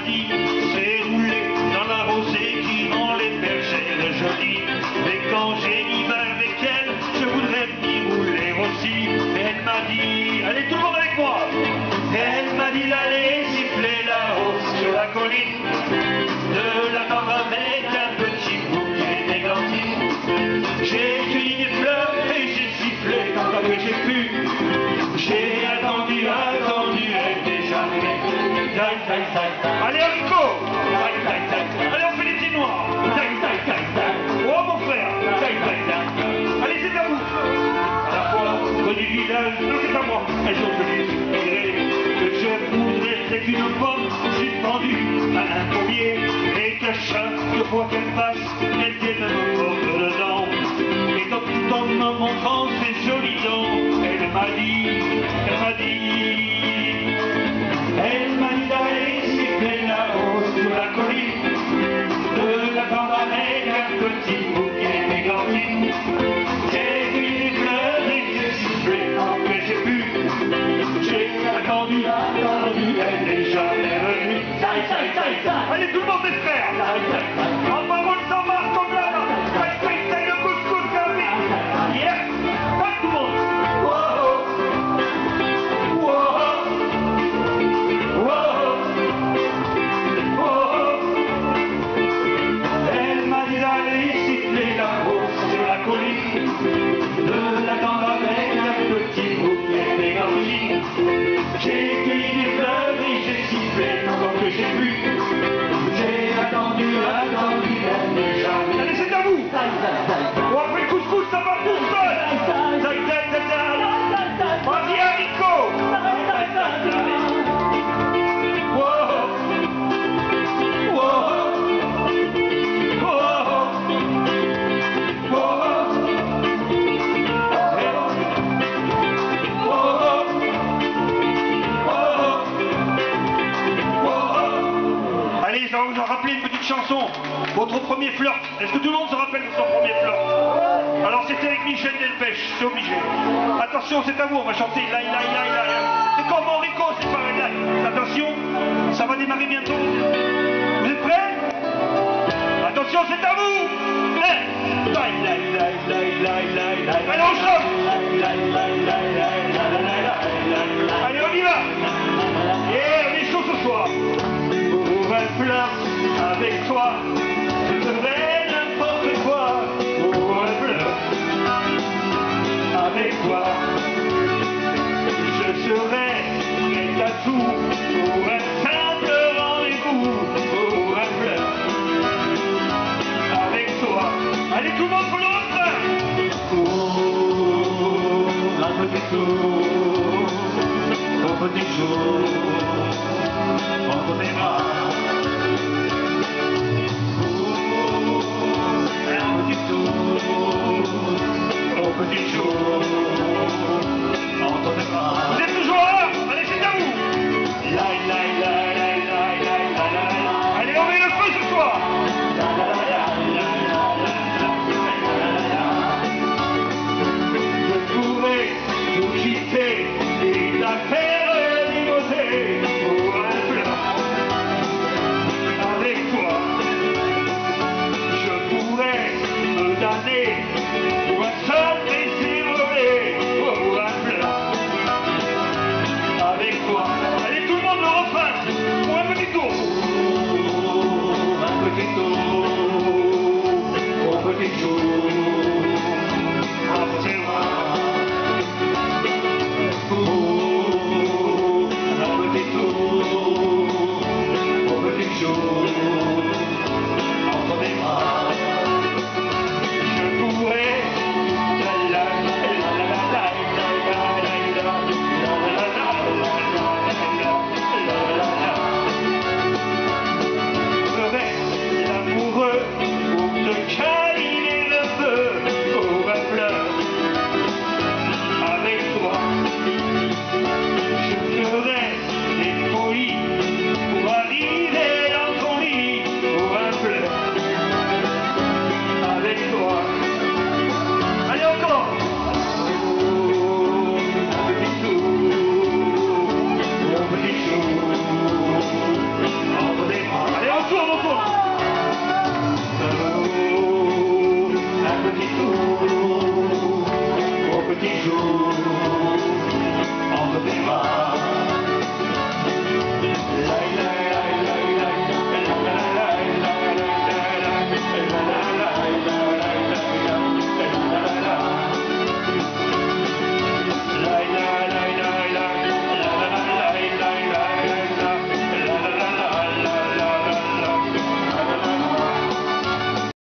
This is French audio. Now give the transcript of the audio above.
dit, c'est rouler dans la rosée qui rend les bergères jolies. Mais quand j'ai mis avec elle, je voudrais m'y rouler aussi. Elle m'a dit, allez tout le monde avec moi. Elle m'a dit d'aller siffler là-haut sur la colline, de l'attendre avec un petit bouquet d'églantines. J'ai cueilli des fleurs et j'ai sifflé tant que j'ai pu. J'ai attendu, elle n'est jamais. Allez haricot. Allez on fait les petits noirs. Oh mon frère. Allez c'est à vous. À la fois du village, non c'est à moi. Elles ont venu suspirer que je voudrais c'est une pomme suspendue à un pommier et qu'à chaque fois qu'elle passe, elle vienne me mordre dedans. Et tout en me montrant ses jolies dents, elle m'a dit d'aller siffler là-haut sur la colline, de l'attendre avec un petit bouquet d'églantines. J'ai vu des fleurs et j'ai sifflé tant que j'ai pu. J'ai attendu, elle n'est jamais venue. Allez tout le monde mes frères. En parole sans marque comme là. Le couscous servi. Yes. Pas tout le monde. Elle m'a dit d'aller siffler là-haut sur la colline, de l'attendre avec un petit bouquet d'églantines. J'ai cueilli des fleurs et j'ai sifflé tant que j'ai pu. J'ai attendu, elle n'est jamais. Allez, c'est à vous. Bon, après le couscous, ça va tout seul. Vas-y, haricot. Allez, ça va vous en rappeler une petite chanson. Votre premier flirt. Est-ce que tout le monde se rappelle de son premier flirt? Alors c'était avec Michel Delpech, c'est obligé. Attention, c'est à vous, on va chanter la. C'est comme Enrico, c'est pareil là. Attention, ça va démarrer bientôt. Vous êtes prêts? Attention, c'est à vous. Allez, on chante. Allez, on y va. Et on est chaud ce soir. Pour un flirt avec toi, je ferai n'importe quoi. Pour un flirt avec toi, je serai prêt à tout. Pour un simple rendez-vous, pour un flirt avec toi. Allez tout le monde pour le refrain. Pour un petit tour, au petit jour, entre tes bras. Au petit jour, entre tes bras. Vous êtes toujours là? Allez, c'est à vous. Allez, on met le feu ce soir. Je pourrais tout quitter et la faire mimoser pour un flirt avec toi. Je pourrais me damner pour un seul plaisir volé, pour un flirt avec toi. Allez tout le monde le refrain, pour un petit tour. Un petit tour. des jours.